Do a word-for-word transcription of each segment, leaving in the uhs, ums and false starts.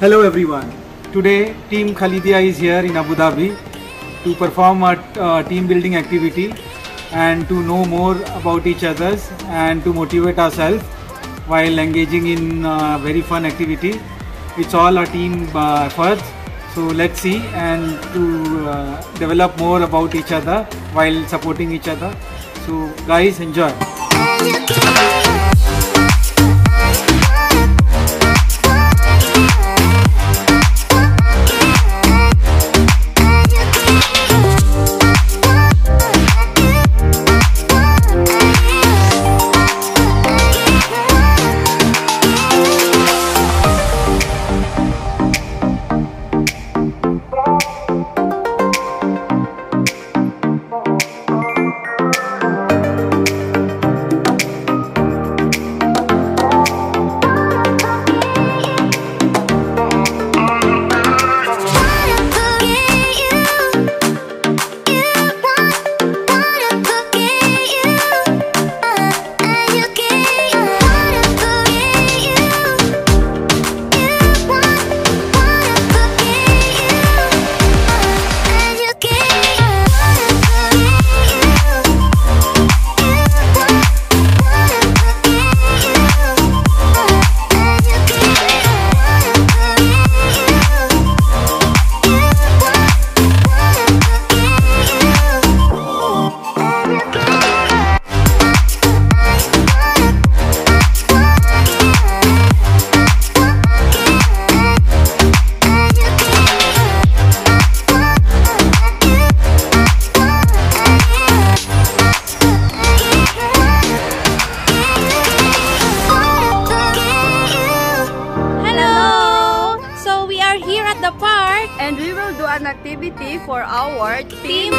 Hello everyone. Today Team Khalidia is here in Abu Dhabi to perform a uh, team building activity and to know more about each other and to motivate ourselves while engaging in uh, very fun activity. It's all a team uh, effort. So let's see and to uh, develop more about each other while supporting each other. So guys, enjoy. The park, and we will do an activity for our team.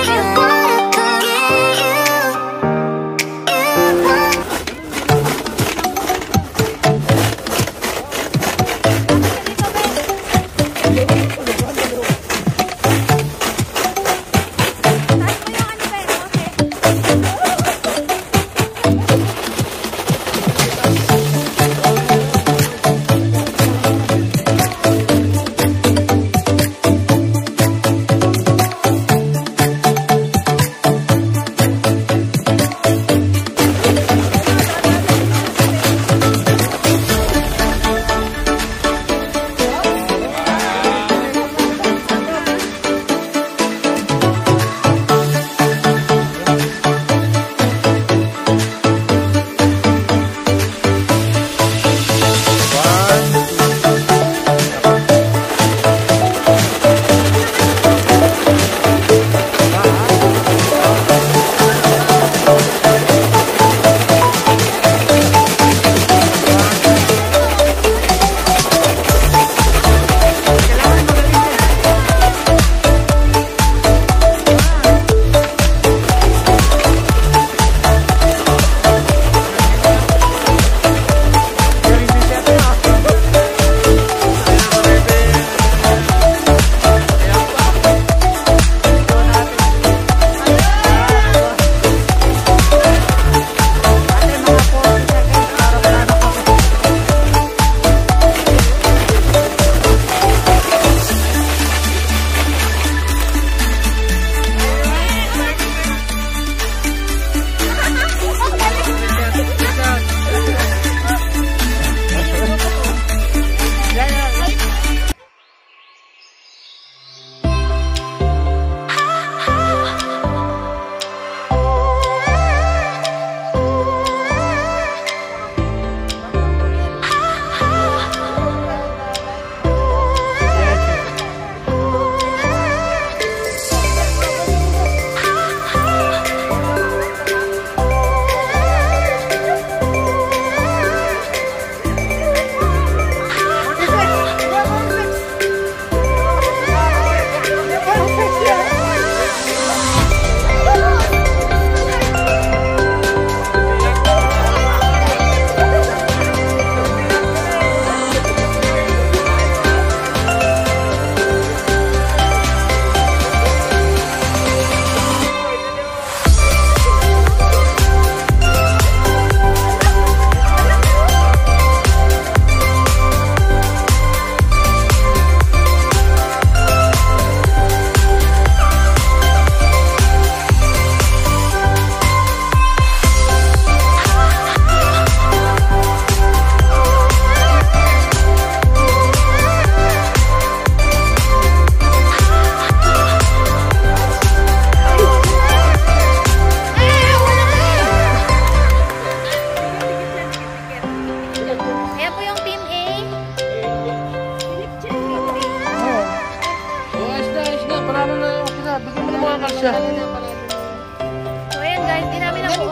panalo na. Okay na, bigyan mo ng mga kasya. So ayan guys, di namin ang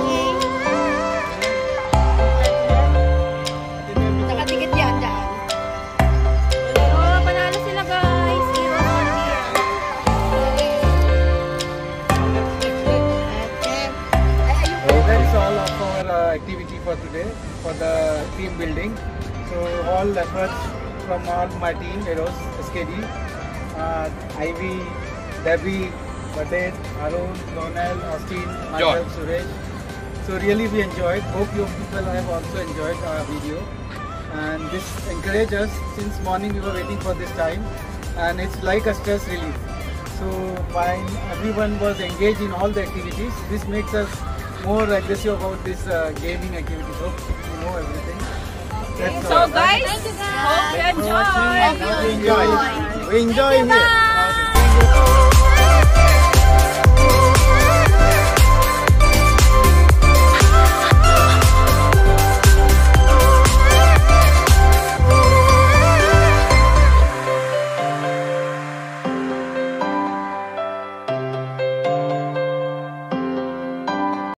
Nakatikit yan dyan. So panalo sila guys. Zero on here. So that's all of our uh, activity for today for the team building. So all efforts from all my team, Eros, S K D, uh, Ivy, Debbie, Badet, Arun, Ronald, Austin, myself, Suresh. So really we enjoyed. Hope you people have also enjoyed our video. And this encouraged us. Since morning we were waiting for this time, and it's like a stress relief. So when everyone was engaged in all the activities, this makes us more aggressive about this uh, gaming activities. Hope you know everything. That's So all. guys, hope you enjoy. We enjoy. We enjoy here.